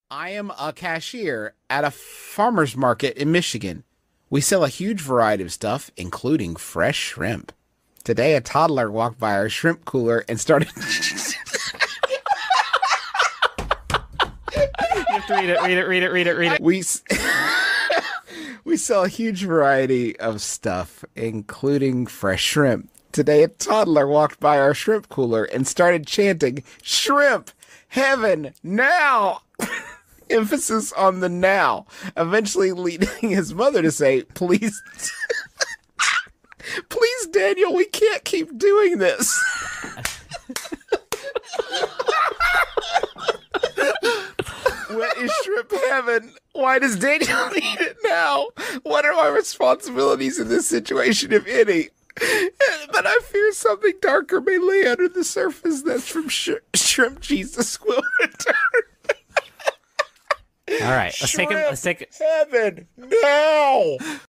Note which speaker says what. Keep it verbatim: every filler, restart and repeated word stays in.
Speaker 1: I am a cashier at a farmer's market in Michigan. We sell a huge variety of stuff, including fresh shrimp. Today, a toddler walked by our shrimp cooler and started...
Speaker 2: You have to read it, read it, read it, read it, read it.
Speaker 1: We, s- we sell a huge variety of stuff, including fresh shrimp. Today, a toddler walked by our shrimp cooler and started chanting, Shrimp.Heaven.NOW! Emphasis on the now, eventually leading his mother to say, please, please, Daniel, we can't keep doing this. What is shrimp heaven? Why does Daniel need it now? What are my responsibilities in this situation, if any? But I fear something darker may lay under the surface. That's from sh- Shrimp Jesus will return.
Speaker 2: All right, let's take him. Let's take.
Speaker 1: Heaven now.